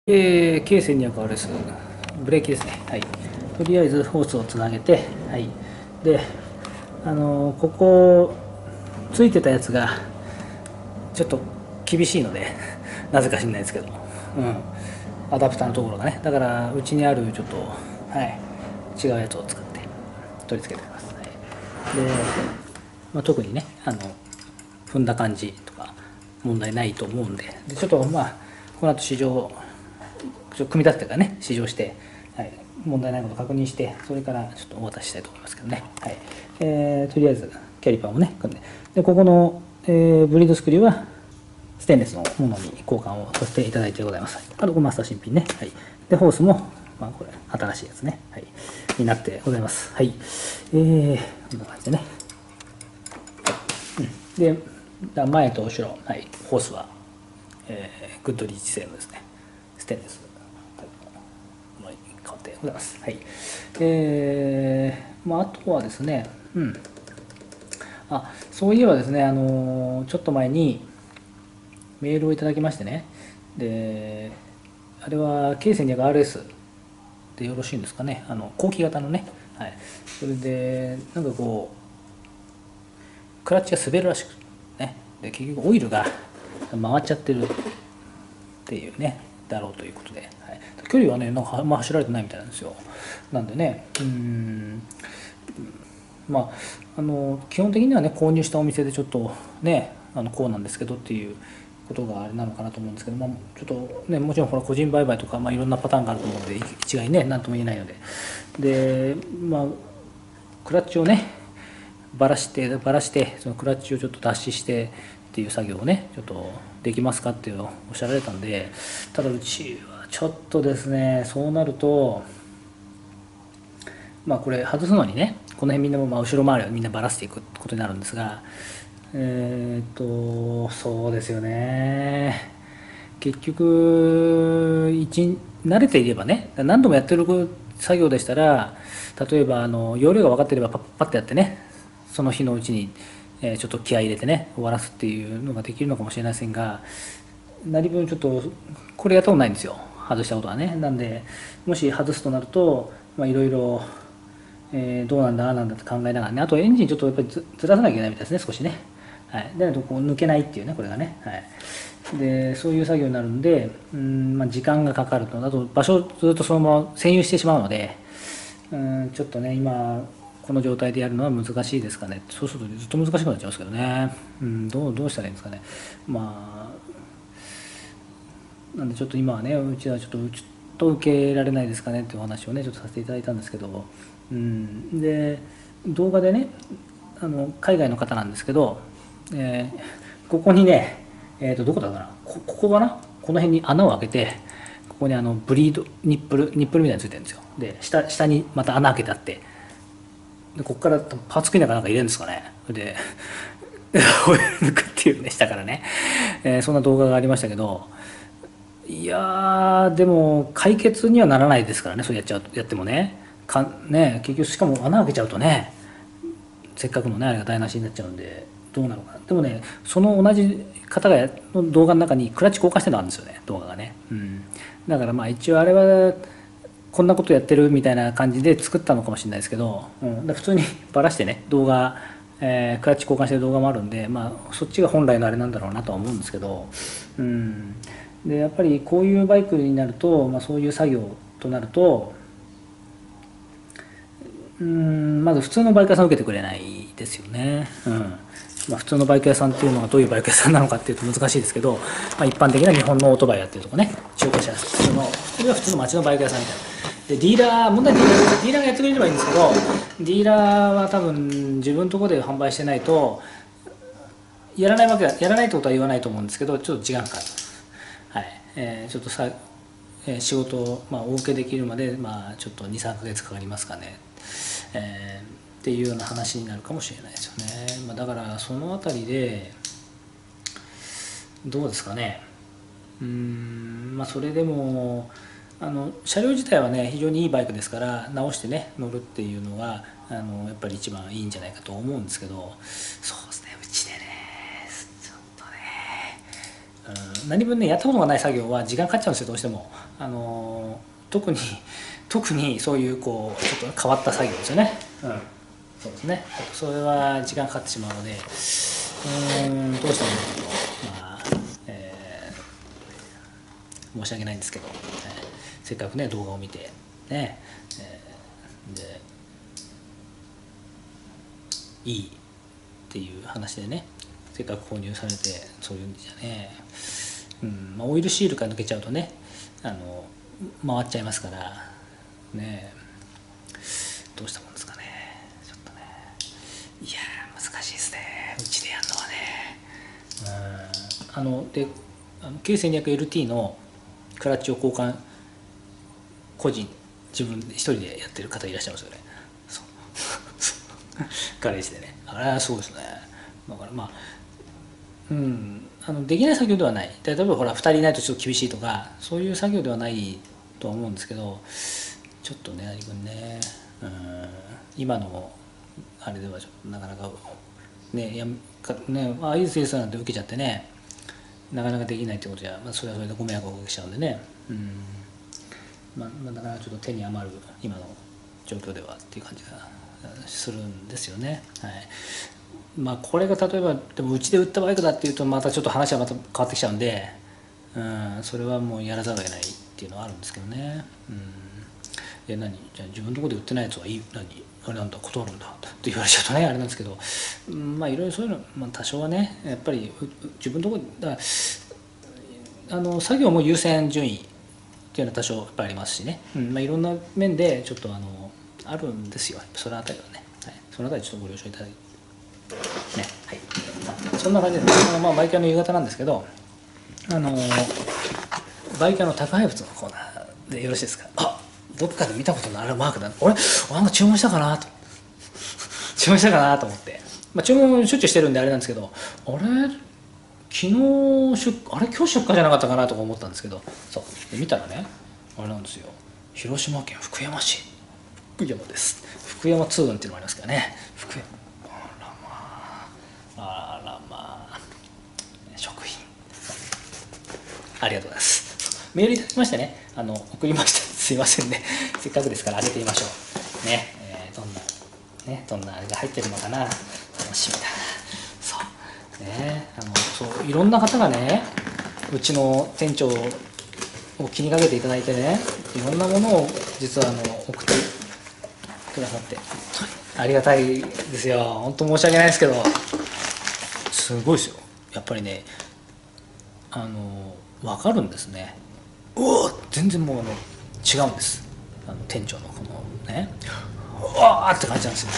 K1200RS ブレーキですね。はい。とりあえずホースをつなげて、はい。で、ここ、ついてたやつが、ちょっと厳しいので、なぜか知んないですけど、うん。アダプターのところがね。だから、うちにあるちょっと、はい。違うやつを使って取り付けてます。はい、で、特にね、踏んだ感じとか、問題ないと思うんで、ちょっとこの後試乗、組み立ててからね試乗して、はい、問題ないことを確認して、それからちょっとお渡ししたいと思いますけどね。はい。とりあえずキャリパーもね組んで、ここの、ブリードスクリューはステンレスのものに交換をさせていただいてございます。あとマスター新品ね。はい。でホースもこれ新しいやつね、はい、になってございます。はい。こんな感じでね。で前と後ろ、はい、ホースは、グッドリーチ製のですねステンレスのに変わってございます。はい。あとはですね、そういえばですね、ちょっと前にメールをいただきましてね、であれは K1200RS でよろしいんですかね、後期型のね、はい、それでなんかこうクラッチが滑るらしくね、で結局オイルが回っちゃってるっていうねだろうということで、はい、距離はねなんか走られてないみたいなんですよ。なんでね、基本的にはね購入したお店でちょっとねこうなんですけどっていうことがあれなのかなと思うんですけど、ちょっとねもちろんほら個人売買とか、いろんなパターンがあると思うので一概にね何とも言えないので、クラッチをねばらしてそのクラッチをちょっと脱脂してっていう作業をねちょっとできますかっておっしゃられたんで、ただうちはちょっとですねそうなるとこれ外すのにねこの辺みんな後ろ回りをみんなばらしていくことになるんですが、そうですよね。結局慣れていればね何度もやってる作業でしたら、例えば容量が分かっていればパッパッてやってねその日のうちにちょっと気合い入れてね終わらすっていうのができるのかもしれませんが、何分ちょっとこれやったことないんですよ、外したことはね。なんでもし外すとなるといろいろどうなんだああなんだって考えながらね、あとエンジンちょっとやっぱりずらさなきゃいけないみたいですね少しね。はい、でないとこう抜けないっていうねこれがね、はい、でそういう作業になるんで時間がかかると、あと場所をずっとそのまま占有してしまうので、ちょっとね今この状態でやるのは難しいですかね。そうするとずっと難しくなっちゃいますけどね、どうしたらいいんですかね。なんでちょっと今はねうちはちょっと受けられないですかねっていうお話をねちょっとさせていただいたんですけど、で動画でね海外の方なんですけど、ここにねどこだかな、ここかな、この辺に穴を開けて、ここにブリードニップルみたいについてるんですよ。で下にまた穴開けてあって、でここからパーツクリーナーかなんか入れるんですかね。でオイル抜くっていうね下からね、そんな動画がありましたけど、いやでも解決にはならないですからね、それやってもね結局しかも穴開けちゃうとねせっかくのねあれが台無しになっちゃうんでどうなのかな。でもねその同じ方がの動画の中にクラッチ交換してるのあるんですよね、動画がね。だから一応あれはこんなことやってるみたいな感じで作ったのかもしれないですけど、普通にバラしてね動画、クラッチ交換してる動画もあるんで、そっちが本来のあれなんだろうなとは思うんですけど、でやっぱりこういうバイクになると、そういう作業となるとまず普通のバイク屋さん受けてくれないですよね。普通のバイク屋さんっていうのがどういうバイク屋さんなのかっていうと難しいですけど、一般的な日本のオートバイやってるとこね、中古車普通のこれは普通の街のバイク屋さんみたいな。でディーラー問題ディーラーがやってくれればいいんですけど、ディーラーは多分自分のところで販売してないとやらないってことは言わないと思うんですけど、ちょっと時間かかる。はい、ちょっとさ、仕事を、お受けできるまで、ちょっと23ヶ月かかりますかね、っていうような話になるかもしれないですよね。だからそのあたりでどうですかね。それでも車両自体はね非常にいいバイクですから、直してね乗るっていうのがやっぱり一番いいんじゃないかと思うんですけど、そうですねうちでねちょっとね何分ねやったことがない作業は時間かかっちゃうんですよどうしても。特にそういうこうちょっと変わった作業ですよね。そうですね。それは時間かかってしまうので、どうしてもまあ、申し訳ないんですけど、せっかくね動画を見てね、でいいっていう話でね、せっかく購入されてそういうんじゃね、オイルシールから抜けちゃうとね回っちゃいますからね、どうしたもんですかね。ちょっとね、いや難しいですねうちでやるのはね。でK1200LT のクラッチを交換個人自分で一人でやってる方いらっしゃいますよね。そうガレージでね、あれはそうですね。だからまあできない作業ではない。例えばほら2人いないとちょっと厳しいとかそういう作業ではないとは思うんですけど、ちょっとね何分ね、今のあれではちょっとなかなかねああいう生産なんて受けちゃってね、なかなかできないってことじゃ、それはそれでご迷惑をおかけしちゃうんでね、なかなかちょっと手に余る今の状況ではっていう感じがするんですよね。はい。これが例えばでもうちで売ったバイクだっていうとまたちょっと話はまた変わってきちゃうんで、それはもうやらざるを得ないっていうのはあるんですけどね。じゃあ自分のところで売ってないやつはいいあれなんだ断るんだって言われちゃうとねあれなんですけど、いろいろそういうの、多少はねやっぱり自分のところだから作業も優先順位っていうのは多少やっぱりありますしね、いろんな面でちょっとあるんですよそのあたりはね、はい、そのあたりちょっとご了承いただいてね、はい、そんな感じで、バイキャの夕方なんですけどバイキャの宅配物のコーナーでよろしいですか。どっかで見たことのあるマークだ。俺なんか注文したかなと注文したかなと思って、注文しょっちゅうしてるんであれなんですけど、あれ昨日今日出荷じゃなかったかなとか思ったんですけど、そうで見たらねあれなんですよ、広島県福山市福山です。福山通運っていうのもありますからね。福山あらまあ食品ありがとうございます。メールいただきましてね送りました。すいませんねせっかくですから開けてみましょうね、どんなあれが入ってるのかな、楽しみだな。そうねそういろんな方がねうちの店長を気にかけていただいてね、いろんなものを実は送ってくださってありがたいですよ。本当申し訳ないですけどすごいですよやっぱりね分かるんですね。全然もう違うんです。店長のこのねうわーって感じなんですよ。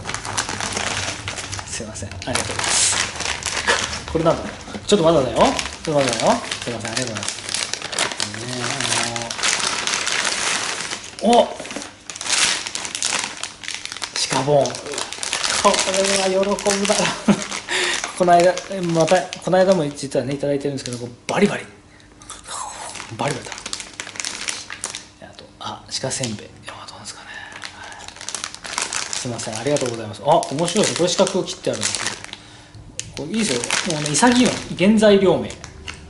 すいませんありがとうございます。これなんだろう、ちょっとまだだよすいませんありがとうございます。鹿ボンこれは喜ぶだろこの間も実はねいただいてるんですけどバリバリだ。あと鹿せんべいどうなんですかね、すみませんありがとうございます。面白いです。これ四角を切ってあるんですけどいいですよ。もうね潔いの原材料名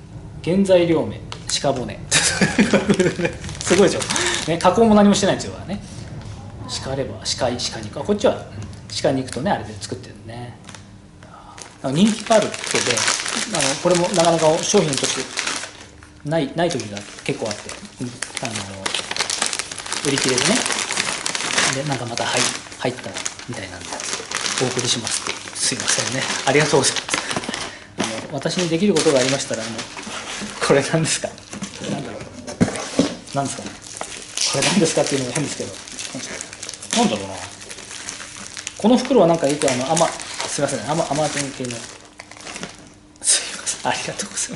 鹿骨すごいでしょ、ね、加工も何もしてないんですよね。鹿レバー鹿肉こっちは鹿肉とねあれで作ってるね。人気があるってでこれもなかなか商品としてない時が結構あって、売り切れでねでなんかまた入ったみたいなんでお送りしますって。すいませんねありがとうございます。私にできることがありましたらこれなんですかなんだろうなんですかねこれなんですかっていうのも変ですけどなんだろうな。この袋はなんかよくすいませんアマゾン系のすいませんありがとうございます。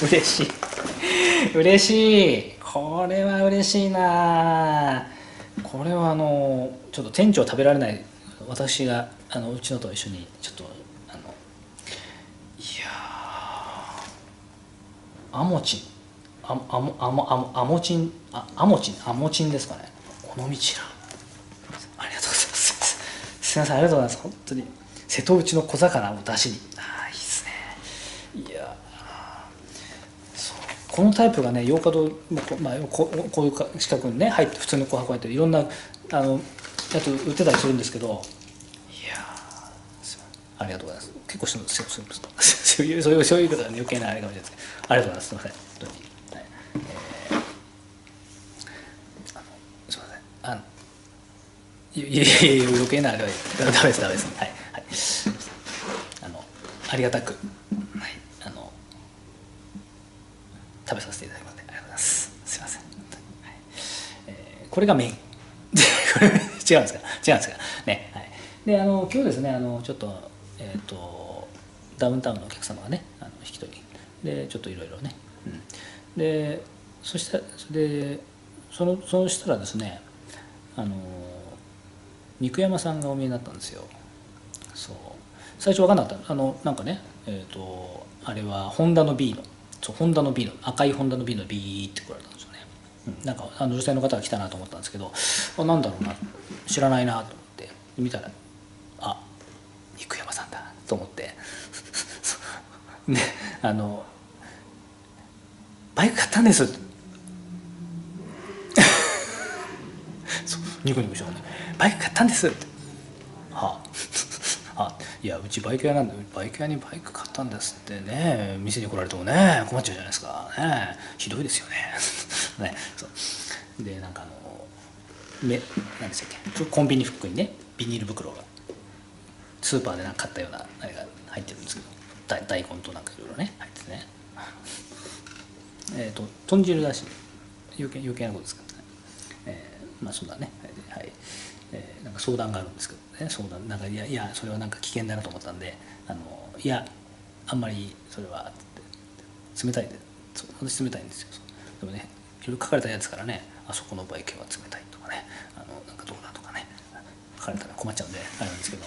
嬉しいこれは嬉しいな。これはちょっと店長食べられない私がうちのと一緒にちょっといやアモチンですかね。尾道らありがとうございます。すみませんありがとうございます。本当に瀬戸内の小魚を出しにいいですね。いやこのタイプがね洋華堂、まあ、こういう四角にね入って普通にこう箱入っていろんなやつ売ってたりするんですけど、いやありがとうございます。結構そういうことは、ね、余計なあれかもしれないですけど、ありがとうございます。すみません本当に、はいすみませんいや余計なあれはダメですはいはいありがたく、はい、食べさせていただきますのでありがとうございます。すいません、はいこれがメイン違うんですかね、はい、で今日ですねちょっとダウンタウンのお客様がね引き取りでちょっといろいろね、でそしたらですね肉山さんがお見えになったんですよ。そう最初分かんなかったなんかねあれはホンダの B のホンダの B の赤いホンダの B の B って来られたんですよね。なんか女性の方が来たなと思ったんですけど、なんだろうな知らないなと思って見たら肉山さんだと思ってでバイク買ったんですそうニコニコしようねバイク買ったんですっていやうちバイク屋なんでバイク屋にバイク買ったんですってね店に来られてもね困っちゃうじゃないですかねひどいですよねねそうでなんか何でしたっけコンビニ服にねビニール袋がスーパーでなんか買ったようなあれが入ってるんですけど大根となんかいろいろね入っててね豚汁だし余計なことですからね、まあそんなねはい、なんか相談があるんですけどね相談なんかいやそれはなんか危険だなと思ったんでいやあんまりそれは冷たいで私冷たいんですよ。でもねいろいろ書かれたやつからねあそこのバイクは冷たいとかねなんかどうだとかね書かれたら困っちゃうんであれなんですけど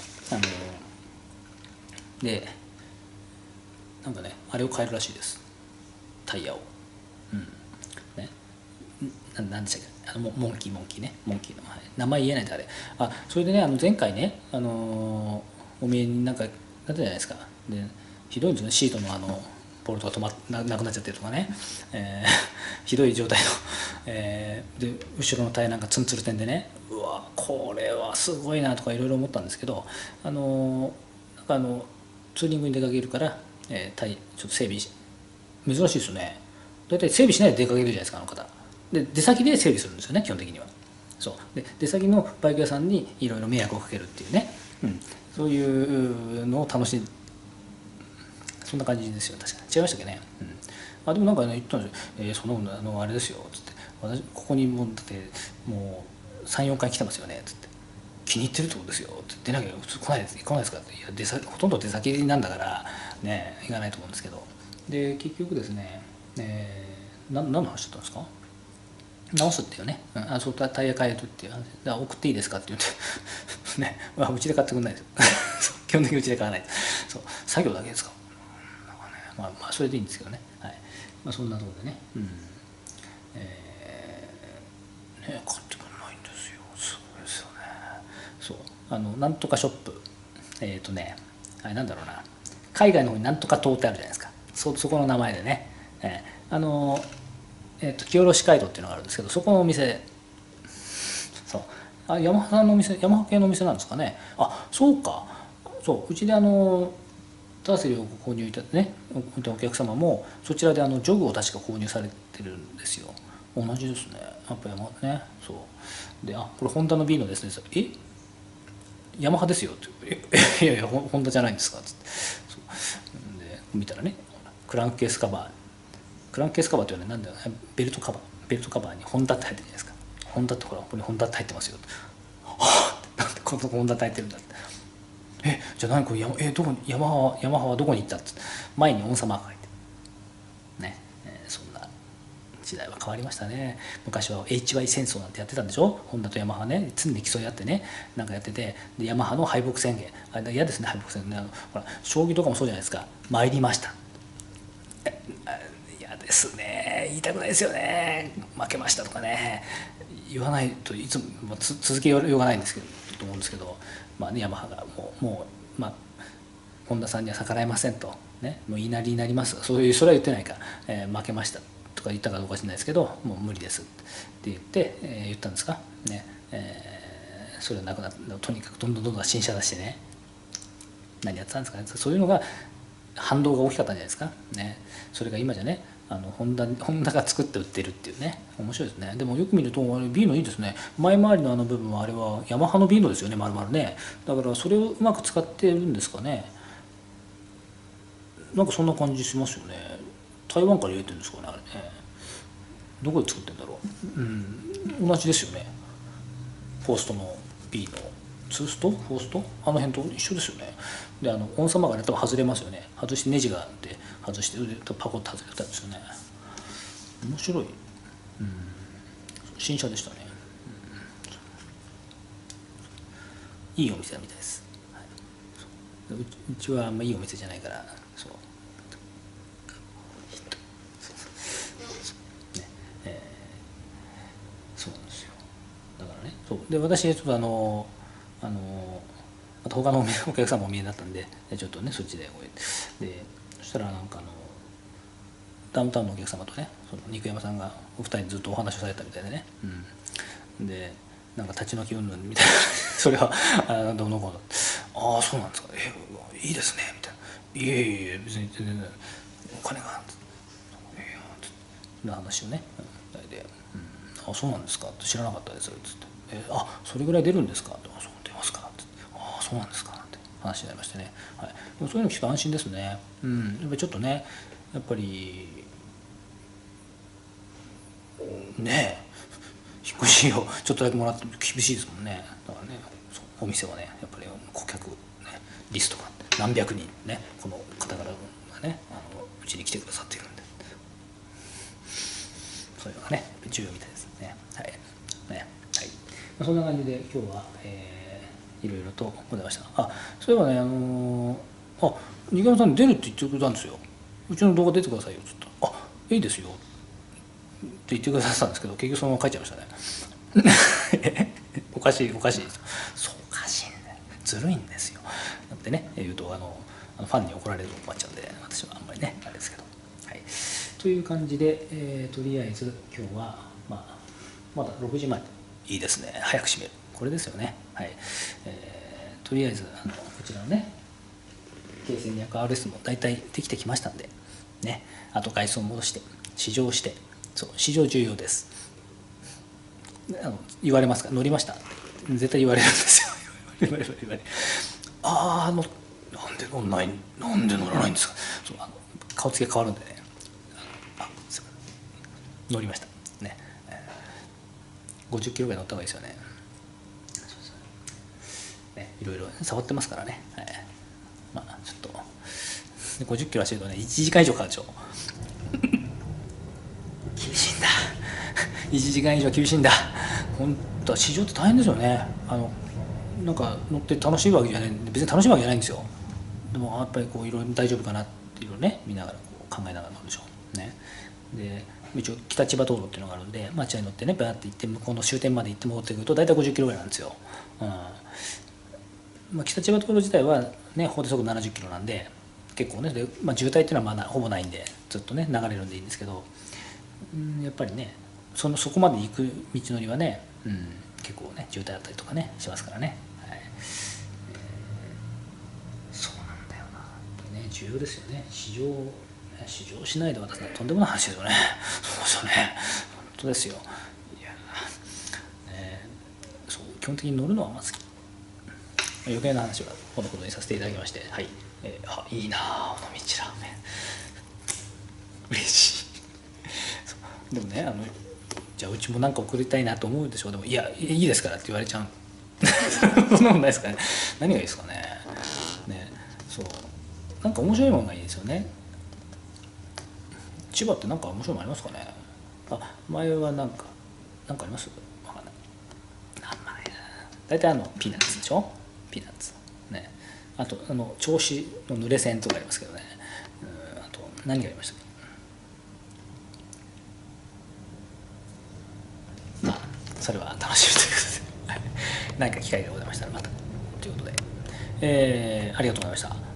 でなんかねあれを変えるらしいですタイヤを。ねなんでしたっけモンキーねモンキーの、はい、名前言えないんであれそれでね前回ねお見えになんかなったじゃないですか。でひどいんですよねシートのボルトがなくなっちゃってるとかね、ひどい状態の、で後ろのタイヤなんかツンツルテンでねうわこれはすごいなとかいろいろ思ったんですけどなんかツーリングに出かけるから、タイちょっと整備珍しいですよね。大体整備しないで出かけるじゃないですかあの方で出先で整備するんですよね基本的には。そうで出先のバイク屋さんにいろいろ迷惑をかけるっていうね、そういうのを楽しんでそんな感じですよ確かに違いましたっけね、でもなんかね言ったんですよ、そのあれですよつって私ここにもうだってもう34回来てますよねつって気に入ってるってことですよって出なきゃ普通来ないですかっていやほとんど出先なんだからね行かないと思うんですけどで結局ですね、何の話だったんですか直すっていうね、そうタイヤ変えるっていう話送っていいですかって言ってねうちで買ってくんないですよ基本的にうちで買わないそう作業だけですかなんかねまあそれでいいんですけどねはい、そんなところでね買ってくんないんですよすごいですよね。そうなんとかショップあれなんだろうな海外の方になんとか島ってあるじゃないですかそこの名前でね、清良街道っていうのがあるんですけどそこのお店そうヤマハさんのお店ヤマハ系のお店なんですかねそうかそううちでターセルを購入いたねお客様もそちらでジョグを確か購入されてるんですよ。同じですねやっぱヤマハねそうでこれホンダの B のですねヤマハですよっていやホンダじゃないんですかっつってそうで見たらねクランクケースカバーっていうのはなんだよベルトカバーにホンダって入ってるじゃないですか。ホンダってほらここにホンダって入ってますよなんでこのホンダって入ってるんだってじゃあ何これどこにヤマハはどこに行ったって前にオンサマークが入ってるね、そんな時代は変わりましたね。昔は HY 戦争なんてやってたんでしょホンダとヤマハね常に競い合ってねなんかやっててでヤマハの敗北宣言嫌ですね敗北宣言ほら将棋とかもそうじゃないですか参りました嫌ですね言いたくないですよね負けましたとかね言わないといつも続けようがないんですけどと思うんですけどヤマハがもう本田さんには逆らえませんとねもう言いなりになりますそれは言ってないか、負けましたとか言ったかどうか知らないですけど、もう無理ですって言って、言ったんですかね。それはなくなった。とにかくどんどん新車出してね、何やってたんですかね。そういうのが反動が大きかったんじゃないですかね。それが今じゃね、ホンダが作って売ってるっていうね、面白いですね。でもよく見るとあれビーノいいですね。前回りの部分はあれはヤマハのビーノですよね、丸々ね。だからそれをうまく使ってるんですかね。なんかそんな感じしますよね。台湾から入れてるんですかね、あれね。どこで作ってるんだろう。同じですよね。フォーストの B のツーストフォーストあの辺と一緒ですよね。で温様がね多分外れますよね。外してネジがあって外してパコッと外れたんですよね。面白い、新車でしたね、いいお店みたいです、はい、うちはあんまいいお店じゃないからそうね、そうなんですよ。だからね、そうで私ちょっとまた他のお客さんもお見えになったんでちょっとねそっちででそしたらなんかダウンタウンのお客様とねその肉山さんがお二人ずっとお話をされたみたいでね、でなんか立ち退き云々みたいなそれはどうのこうのああそうなんですかいいですねみたいないえいえ別に全然お金がの話をねで、あそうなんですか知らなかったですつってあそれぐらい出るんですかってそう出ますかってあそうなんですかって話になりましてね、はい、でもそういうの聞くと安心ですね。やっぱりちょっとねやっぱりね引っ越しをちょっとだけもらっても厳しいですもんね。だからねお店はねやっぱり顧客、ね、リストが何百人ねこの方々がねうちに来てくださっているんでそういうのがね重要みたいですね。はいねはい、そんな感じで今日は、いろいろとございました。あそういえばね新山さん出るって言ってくれたんですよ。うちの動画出てくださいよっつったらいいですよって言ってくださったんですけど結局そのまま書いちゃいましたねおかしいそうおかしいんだよずるいんですよってね言うとファンに怒られると困っちゃうんで私はあんまりねあれですけど、はい、という感じで、とりあえず今日は、まだ6時前いいですね早く閉めるこれですよね。はい、とりあえずこちらのね K1200RS も大体できてきましたんでねあと外装を戻して試乗してそう試乗重要です。言われますか乗りました絶対言われるんですよ言われるなんで乗らないんですかそう顔つきが変わるんでね乗りましたね、50キロぐらい乗った方がいいですよね。ねいろいろ触ってますからね、ちょっと50キロ走るとね1時間以上かかるでしょ厳しいんだ1時間以上厳しいんだ本当は市場って大変ですよね。なんか乗って楽しいわけじゃない別に楽しいわけじゃないんですよ。でもやっぱりこういろいろ大丈夫かなっていうのをね見ながらこう考えながら乗るでしょうね。で一応北千葉道路っていうのがあるんで町に乗ってねバーって行って向こうの終点まで行って戻ってくると大体50キロぐらいなんですよ。北千葉道路自体はね法定速度70キロなんで結構ねで、渋滞っていうのはほぼないんでずっとね流れるんでいいんですけど、やっぱりねそこまで行く道のりはね、結構ね渋滞あったりとかねしますからね、はいそうなんだよなね重要ですよね。試乗しないで渡すのはとんでもない話ですよねそうですよね本当ですよ。いや、そう基本的に乗るのはまず余計な話はこのことにさせていただきまして、はい、いいなあ尾道ラーメン嬉しいでもねじゃあうちも何か送りたいなと思うでしょう。でもいやいいですからって言われちゃうそんなことないですかね。何がいいですかね。そうなんか面白いものがいいですよね。千葉ってなんか面白いものありますかね。前はなんかあります。わかんない。大体ピーナッツでしょ。ピーナッツね。あと銚子の濡れ線とかありますけどね。あと何がありましたっけ。それは楽しみということで何か機会がございましたらまたということで、ありがとうございました。